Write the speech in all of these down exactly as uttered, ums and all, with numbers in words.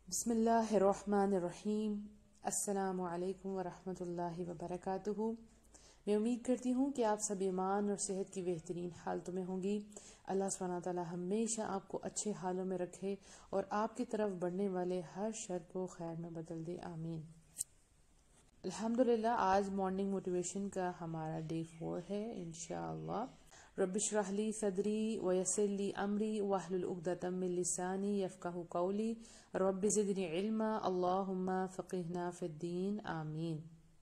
بسم اللہ الرحمن الرحیم۔ السلام علیکم ورحمۃ اللہ وبرکاتہ۔ میں امید کرتی ہوں کہ آپ سب ایمان اور صحت کی بہترین حالتوں میں ہوں گی۔ اللہ سبحانہ تعالی ہمیشہ آپ کو اچھے حالوں میں رکھے اور آپ کی طرف بڑھنے والے ہر شر کو خیر میں بدل دے، آمین۔ الحمدللہ آج مارننگ موٹیویشن کا ہمارا ڈے فور ہے انشاءاللہ۔ رب اشرح لی صدری ویسر لی امری واحلل عقدۃ من لسانی یفقہوا قولی رب زدنی علما اللہم فقہنا فی الدین، آمین۔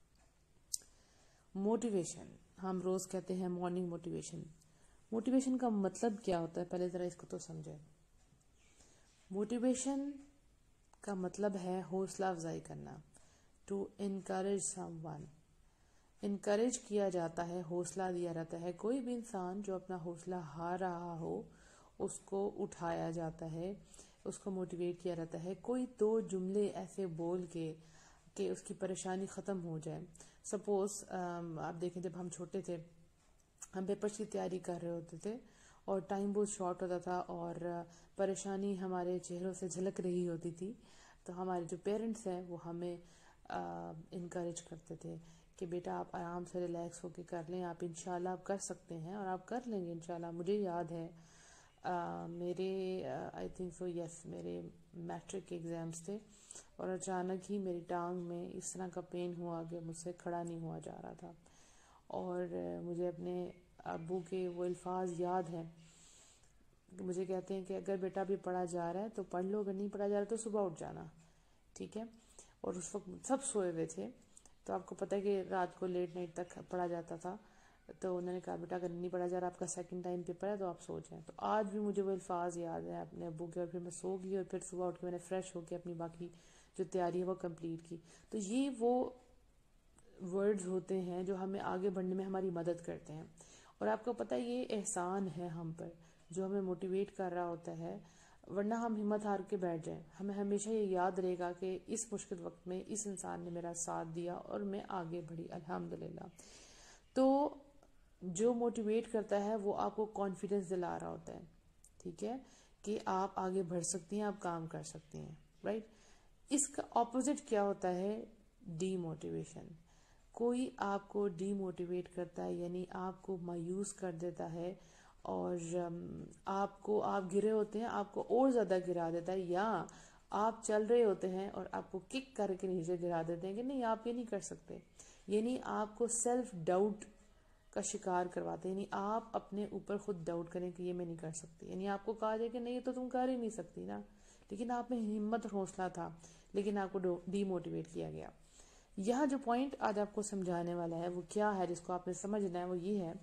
موٹیویشن ہم روز کہتے ہیں مارننگ موٹیویشن۔ موٹیویشن کا مطلب کیا ہوتا ہے، پہلے ذرا اس کو تو سمجھیں۔ موٹیویشن کا مطلب ہے حوصلہ افزائی کرنا، to encourage someone. Encourage کیا جاتا ہے، حوصلہ دیا جاتا ہے۔ کوئی بھی انسان جو اپنا حوصلہ ہار رہا ہو اس کو اٹھایا جاتا ہے، اس کو موٹیویٹ کیا جاتا ہے۔ کوئی دو جملے ایسے بول کے کہ اس کی پریشانی ختم ہو جائے۔ سپوز آپ دیکھیں جب ہم چھوٹے تھے، ہم پیپرز کی تیاری کر رہے ہوتے تھے اور ٹائم بہت شارٹ ہوتا تھا اور پریشانی ہمارے چہروں سے جھلک رہی ہوتی تھی، تو ہمارے جو پیرنٹس ہیں وہ ہمیں انکریج کرتے تھے کہ بیٹا آپ آرام سے ریلیکس ہو کے کر لیں، آپ انشاءاللہ آپ کر سکتے ہیں اور آپ کر لیں گے انشاءاللہ۔ مجھے یاد ہے آ, میرے آئی تھنک سو یس میرے میٹرک کے ایگزامس تھے اور اچانک ہی میری ٹانگ میں اس طرح کا پین ہوا کہ مجھ سے کھڑا نہیں ہوا جا رہا تھا، اور مجھے اپنے ابو کے وہ الفاظ یاد ہیں کہ مجھے کہتے ہیں کہ اگر بیٹا بھی پڑھا جا رہا ہے تو پڑھ لو، اگر نہیں پڑھا جا رہا تو صبح اٹھ جانا، ٹھیک ہے۔ اور اس وقت سب سوئے ہوئے تھے، تو آپ کو پتہ ہے کہ رات کو لیٹ نائٹ تک پڑھا جاتا تھا، تو انہوں نے کہا بیٹا اگر نہیں پڑھا جا رہا، آپ کا سیکنڈ ٹائم پیپر ہے تو آپ سو جائیں۔ تو آج بھی مجھے وہ الفاظ یاد ہیں اپنے ابو کے، اور پھر میں سو گئی اور پھر صبح اٹھ کے میں نے فریش ہو کے اپنی باقی جو تیاری ہے وہ کمپلیٹ کی۔ تو یہ وہ ورڈز ہوتے ہیں جو ہمیں آگے بڑھنے میں ہماری مدد کرتے ہیں، اور آپ کو پتہ ہے یہ احسان ہے ہم پر جو ہمیں موٹیویٹ کر رہا ہوتا ہے، ورنہ ہم ہمت ہار کے بیٹھ جائیں۔ ہمیں ہمیشہ یہ یاد رہے گا کہ اس مشکل وقت میں اس انسان نے میرا ساتھ دیا اور میں آگے بڑھی الحمدللہ۔ تو جو موٹیویٹ کرتا ہے وہ آپ کو کانفیڈنس دلا رہا ہوتا ہے، ٹھیک ہے، کہ آپ آگے بڑھ سکتی ہیں، آپ کام کر سکتی ہیں، رائٹ۔ اس کا اپوزٹ کیا ہوتا ہے؟ Demotivation. کوئی آپ کو ڈی موٹیویٹ کرتا ہے، یعنی آپ کو مایوس کر دیتا ہے اور آپ کو آپ گرے ہوتے ہیں آپ کو اور زیادہ گرا دیتا ہے، یا آپ چل رہے ہوتے ہیں اور آپ کو کک کر کے نیچے گرا دیتے ہیں کہ نہیں آپ یہ نہیں کر سکتے، یعنی آپ کو سیلف ڈاؤٹ کا شکار کرواتے ہیں، یعنی آپ اپنے اوپر خود ڈاؤٹ کریں کہ یہ میں نہیں کر سکتی، یعنی آپ کو کہا جائے کہ نہیں یہ تو تم کر ہی نہیں سکتی نا، لیکن آپ میں ہمت اور حوصلہ تھا، لیکن آپ کو ڈی موٹیویٹ کیا گیا۔ یہاں جو پوائنٹ آج آپ کو سمجھانے والا ہے وہ کیا ہے، جس کو آپ نے سمجھنا ہے، وہ یہ ہے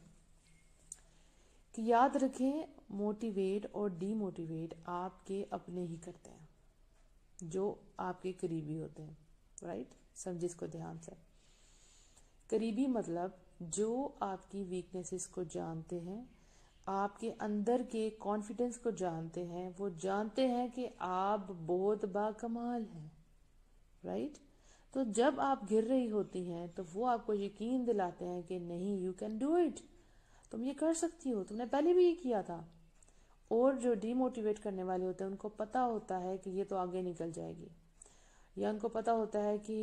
کہ یاد رکھیں موٹیویٹ اور ڈی موٹیویٹ آپ کے اپنے ہی کرتے ہیں جو آپ کے قریبی ہوتے ہیں، رائٹ۔ سمجھے اس کو دھیان سے۔ قریبی مطلب جو آپ کی ویکنیسز کو جانتے ہیں، آپ کے اندر کے کانفیڈنس کو جانتے ہیں، وہ جانتے ہیں کہ آپ بہت باکمال ہیں، رائٹ۔ تو جب آپ گر رہی ہوتی ہیں تو وہ آپ کو یقین دلاتے ہیں کہ نہیں، یو کین ڈو اٹ، تم یہ کر سکتی ہو، تم نے پہلے بھی یہ کیا تھا۔ اور جو ڈی موٹیویٹ کرنے والے ہوتے ہیں ان کو پتا ہوتا ہے کہ یہ تو آگے نکل جائے گی، یا ان کو پتا ہوتا ہے کہ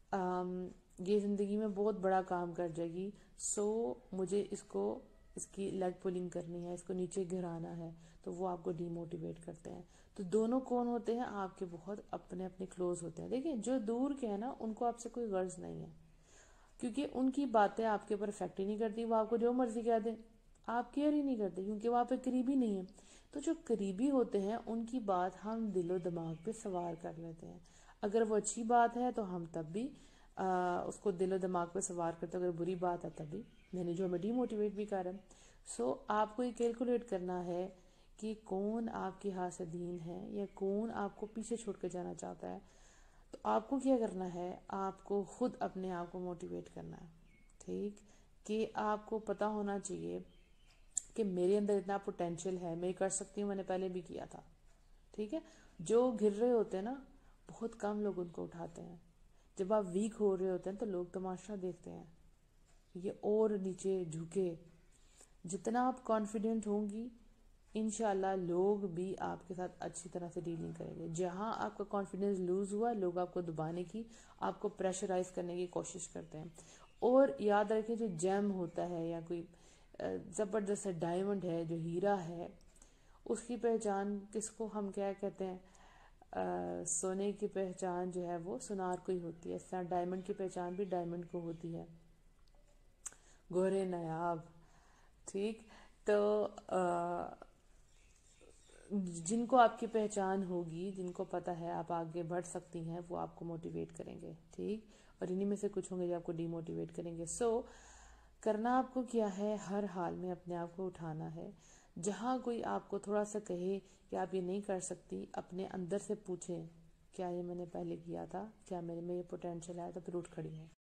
یہ زندگی میں بہت بڑا کام کر جائے گی، سو مجھے اس کو اس کی لیگ پولنگ کرنی ہے، اس کو نیچے گرانا ہے، تو وہ آپ کو ڈی موٹیویٹ کرتے ہیں۔ تو دونوں کون ہوتے ہیں؟ آپ کے بہت اپنے اپنے کلوز ہوتے ہیں۔ دیکھیں جو دور کے ہیں نا ان کو آپ سے کوئی غرض نہیں ہے، کیونکہ ان کی باتیں آپ کے اوپر افیکٹ ہی نہیں کرتی، وہ آپ کو جو مرضی کہہ دیں آپ کیئر ہی نہیں کرتے، کیونکہ وہ آپ پہ قریبی نہیں ہے۔ تو جو قریبی ہوتے ہیں ان کی بات ہم دل و دماغ پہ سوار کر لیتے ہیں، اگر وہ اچھی بات ہے تو ہم تب بھی آ, اس کو دل و دماغ پہ سوار کرتے ہیں، اگر بری بات ہے تب بھی، یعنی جو ہمیں ڈی موٹیویٹ بھی کر رہے ہیں۔ سو آپ کو یہ کیلکولیٹ کرنا ہے کہ کون آپ کے حاسدین ہے یا کون آپ کو پیچھے چھوڑ کے جانا چاہتا ہے۔ تو آپ کو کیا کرنا ہے؟ آپ کو خود اپنے آپ کو موٹیویٹ کرنا ہے، ٹھیک، کہ آپ کو پتا ہونا چاہیے کہ میرے اندر اتنا پوٹینشیل ہے، میں کر سکتی ہوں، میں نے پہلے بھی کیا تھا، ٹھیک ہے۔ جو گر رہے ہوتے ہیں نا بہت کم لوگ ان کو اٹھاتے ہیں، جب آپ ویک ہو رہے ہوتے ہیں تو لوگ تماشا دیکھتے ہیں، یہ اور نیچے جھکے۔ جتنا آپ کانفیڈنٹ ہوں گی انشاءاللہ لوگ بھی آپ کے ساتھ اچھی طرح سے ڈیلنگ کریں گے. جہاں آپ کا کانفیڈنس لوز ہوا لوگ آپ کو دبانے کی، آپ کو پریشرائز کرنے کی کوشش کرتے ہیں. اور یاد رکھیں جو جیم ہوتا ہے یا کوئی زبردست ڈائمنڈ ہے، جو ہیرا ہے، اس کی پہچان کس کو ہم کیا کہتے ہیں، سونے کی پہچان جو ہے وہ سونار کو ہی ہوتی ہے. اس طرح ڈائمنڈ کی پہچان بھی ڈائمنڈ کو ہوتی ہے، گہرے نایاب. ٹھیک تو جن کو آپ کی پہچان ہوگی، جن کو پتہ ہے آپ آگے بڑھ سکتی ہیں، وہ آپ کو موٹیویٹ کریں گے. ٹھیک، اور انہی میں سے کچھ ہوں گے جو آپ کو ڈی موٹیویٹ کریں گے. سو کرنا آپ کو کیا ہے، ہر حال میں اپنے آپ کو اٹھانا ہے. جہاں کوئی آپ کو تھوڑا سا کہے کہ آپ یہ نہیں کر سکتی، اپنے اندر سے پوچھیں کیا یہ میں نے پہلے کیا تھا، کیا میرے میں یہ پوٹینشیل ہے، تو پھر اٹھ کھڑی ہیں.